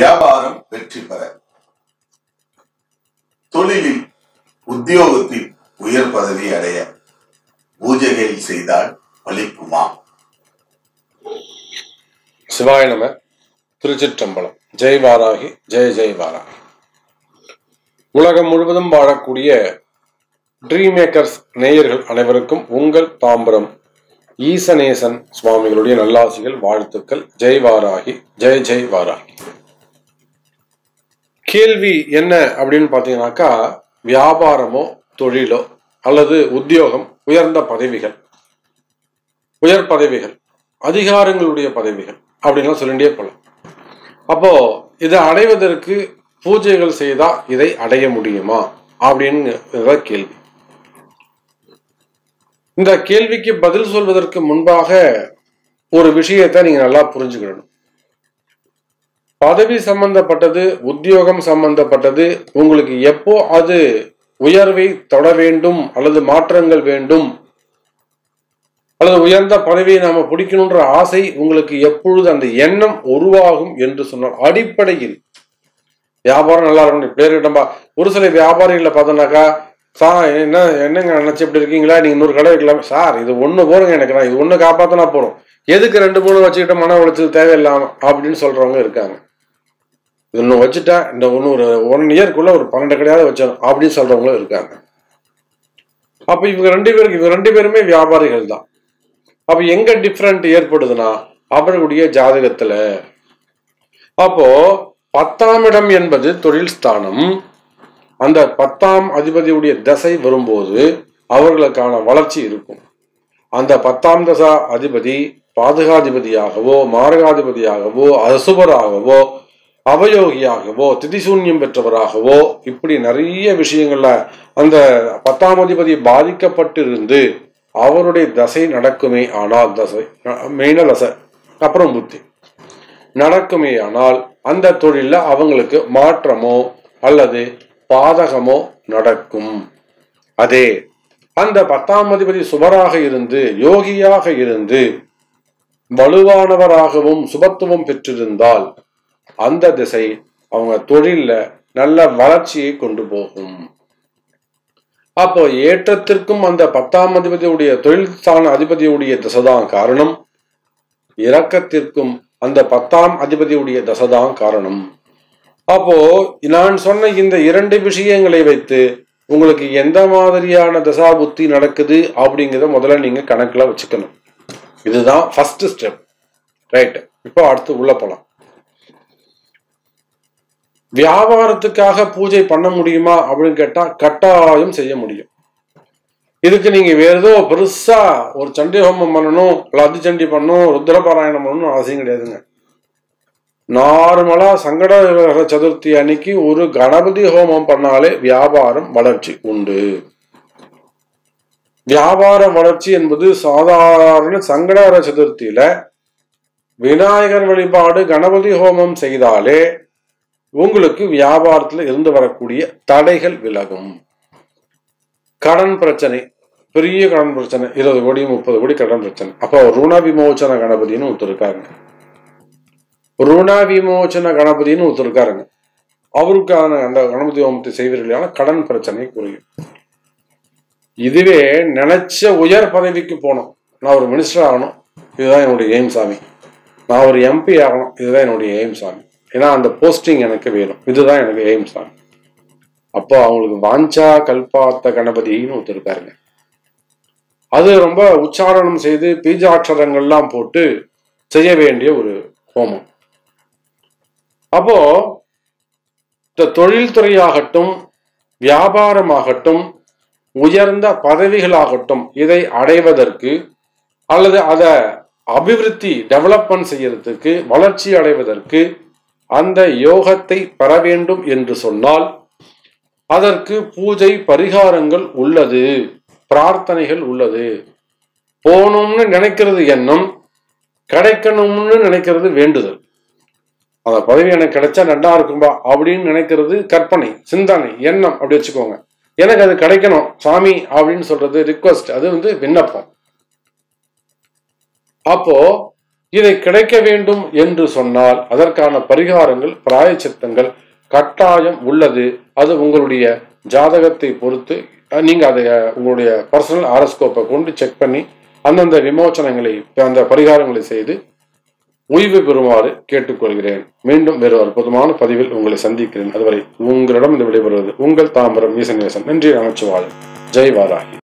வியாபாரம் வெற்றி பெற, தொழிலில் உத்தியோகத்தில் உயர் பதவி அடைய பூஜைகள் செய்தால் பலிக்குமா? சிவாய நம. திருச்சிற்றம்பலம். ஜெய் வாராகி, ஜெய் ஜெய் வாராகி. உலகம் முழுவதும் வாழக்கூடிய ட்ரீம் மேக்கர்ஸ் நேயர்கள் அனைவருக்கும் உங்கள் தாம்பரம் ஈசநேசன் சுவாமிகளுடைய நல்லாசிகள், வாழ்த்துக்கள். ஜெய் வாராகி, ஜெய் ஜெய் வாராகி. கேள்வி என்ன அப்படின்னு பார்த்தீங்கன்னாக்கா, வியாபாரமோ தொழிலோ அல்லது உத்தியோகம், உயர்ந்த பதவிகள், உயர் பதவிகள், அதிகாரங்களுடைய பதவிகள் அப்படின்லாம் சொல்லிட்டே போகலாம். அப்போ இதை அடைவதற்கு பூஜைகள் செய்தா இதை அடைய முடியுமா அப்படின்னு கேள்வி. இந்த கேள்விக்கு பதில் சொல்வதற்கு முன்பாக ஒரு விஷயத்தை நீங்க நல்லா புரிஞ்சுக்கணும். பதவி சம்பந்தப்பட்டது, உத்தியோகம் சம்பந்தப்பட்டது, உங்களுக்கு எப்போ அது உயர்வை தொட வேண்டும் அல்லது மாற்றங்கள் வேண்டும் அல்லது உயர்ந்த பதவியை நாம பிடிக்கணுன்ற ஆசை உங்களுக்கு எப்பொழுது அந்த எண்ணம் உருவாகும் என்று சொன்னால், அடிப்படையில் வியாபாரம் நல்லா இருக்கணும். பேருக்கிட்டம்பா ஒரு சில வியாபாரிகளை பார்த்தோம்னாக்கா, சார் என்னங்க நினைச்சு இப்படி இருக்கீங்களா, நீங்க இன்னொரு கடை வைக்கலாம் சார், இது ஒண்ணு போறங்க, எனக்கு நான் இது ஒண்ணு காப்பாத்தினா போறோம், எதுக்கு 2-3 வச்சுக்கிட்ட மன உளைச்சல் தேவையில்லாம அப்படின்னு சொல்றவங்க இருக்காங்க. இன்னும் வச்சுட்டா இந்த ஒரு 1 இயர்க்குள்ள ஒரு 12 கடையாவது வச்சோம் அப்படின்னு சொல்றவங்களும் இருக்காங்க. அப்ப இவங்க ரெண்டு பேருமே வியாபாரிகள் தான். அப்ப எங்க டிஃபரண்ட் ஏற்படுதுன்னா அவர்களுடைய ஜாதகத்துல. அப்போ 10ஆம் இடம் என்பது தொழில் ஸ்தானம். அந்த 10ஆம் அதிபதியுடைய தசை வரும்போது அவர்களுக்கான வளர்ச்சி இருக்கும். அந்த 10ஆம் தசா அதிபதி பாதகாதிபதியாகவோ, மாரகாதிபதியாகவோ, அசுபராகவோ, அவயோகியாகவோ, திதிசூன்யம் பெற்றவராகவோ, இப்படி நிறைய விஷயங்கள்ல அந்த 10ஆம் அதிபதி பாதிக்கப்பட்டிருந்து அவருடைய தசை நடக்குமே ஆனால், தசை மெயின தசை அப்புறம் புத்தி நடக்குமே ஆனால் அந்த தொழில அவங்களுக்கு மாற்றமோ அல்லது பாதகமோ நடக்கும். அதே அந்த 10ஆம் அதிபதி சுபராக இருந்து, யோகியாக இருந்து, வலுவானவராகவும் சுபத்துவம் பெற்றிருந்தால் அந்த திசை அவங்க தொழில நல்ல வளர்ச்சியை கொண்டு போகும். அப்போ ஏற்றத்திற்கும் அந்த 10ஆம் அதிபதியுடைய தொழில் ஸ்தான அதிபதியுடைய தசைதான் காரணம், இரக்கத்திற்கும் அந்த 10ஆம் அதிபதியுடைய தசைதான் காரணம். அப்போ நான் சொன்ன இந்த 2 விஷயங்களை வைத்து உங்களுக்கு எந்த மாதிரியான தசா புத்தி நடக்குது அப்படிங்கிறத முதல்ல நீங்க கணக்குல வச்சுக்கணும். இதுதான் ஃபர்ஸ்ட் ஸ்டெப். ரைட். இப்போ அடுத்து உள்ள போலாம். வியாபாரத்துக்காக பூஜை பண்ண முடியுமா அப்படின்னு கேட்டா கட்டாயம் செய்ய முடியும். இதுக்கு நீங்க வேற ஏதோ பெருசா ஒரு சண்டி ஹோமம் பண்ணணும், அதிச்சண்டி பண்ணணும், ருத்ரபாராயணம் பண்ணணும் அவசியம் கிடையாதுங்க. நார்மலா சங்கட சதுர்த்தி அன்னைக்கு ஒரு கணபதி ஹோமம் பண்ணாலே வியாபாரம் வளர்ச்சி உண்டு. வியாபார வளர்ச்சி என்பது சாதாரண சங்கட சதுர்த்தியில விநாயகர் வழிபாடு, கணபதி ஹோமம் செய்தாலே உங்களுக்கு வியாபாரத்துல இருந்து வரக்கூடிய தடைகள் விலகும். கடன் பிரச்சனை, பெரிய கடன் பிரச்சனை, 20 கோடி 30 கோடி கடன் பிரச்சனை. அப்போ ருண விமோச்சன கணபதினு ஒருத்தருக்காருங்க. ருண விமோச்சன கணபதினு ஒருத்தருக்காருங்க. அவருக்கான அந்த கணபதி ஹோமத்தை செய்வீர்களான கடன் பிரச்சனை குறையும். இதுவே நினைச்ச உயர் பதவிக்கு போனோம், நான் ஒரு மினிஸ்டர் ஆகணும், இதுதான் என்னுடைய எய்ம் சாமி, நான் ஒரு எம்பி ஆகணும், இதுதான் என்னுடைய எய்ம் சாமி, ஏன்னா அந்த போஸ்டிங் எனக்கு வேணும், இதுதான் எனக்கு எய்ம் சாமி. அப்போ அவங்களுக்கு வாஞ்சா கல்பாத்த கணபதினு ஒருத்தருக்காருங்க. அது ரொம்ப உச்சாரணம் செய்து பீஜாட்சரங்கள்லாம் போட்டு செய்ய வேண்டிய ஒரு ஹோமம். அப்போ இந்த தொழில்துறையாகட்டும், வியாபாரமாகட்டும், உயர்ந்த பதவிகளாகட்டும், இதை அடைவதற்கு அல்லது அதை அபிவிருத்தி டெவலப்மெண்ட் செய்யறதுக்கு, வளர்ச்சி அடைவதற்கு அந்த யோகத்தை பெற வேண்டும் என்று சொன்னால் அதற்கு பூஜை பரிகாரங்கள் உள்ளது, பிரார்த்தனைகள் உள்ளது. போகணும்னு நினைக்கிறது எண்ணம், கிடைக்கணும்னு நினைக்கிறது வேண்டுதல். அந்த பதவி எனக்கு கிடைச்சா நல்லா இருக்கும்பா அப்படின்னு நினைக்கிறது கற்பனை, சிந்தனை, எண்ணம் அப்படி வச்சுக்கோங்க. எனக்கு அது கிடைக்கணும் சாமி அப்படின்னு சொல்றது ரிக்வஸ்ட், அது விண்ணப்பம். அப்போ இதை கிடைக்க வேண்டும் என்று சொன்னால் அதற்கான பரிகாரங்கள், பிராயச்சித்தங்கள் கட்டாயம் உள்ளது. அது உங்களுடைய ஜாதகத்தை பொறுத்து நீங்க அதை உங்களுடைய பர்சனல் ஆரோஸ்கோப்பை கொண்டு செக் பண்ணி அந்தந்த விமோச்சனங்களை, அந்த பரிகாரங்களை செய்து ஓய்வு பெறுமாறு கேட்டுக்கொள்கிறேன். மீண்டும் வேறு அற்புதமான பதிவில் உங்களை சந்திக்கிறேன். அதுவரை உங்களிடம் இந்த விடைபெறுவது உங்கள் தாம்பரம் ஈசனேசன். நன்றி. நமச்சிவாயம். ஜெய் வாராகி.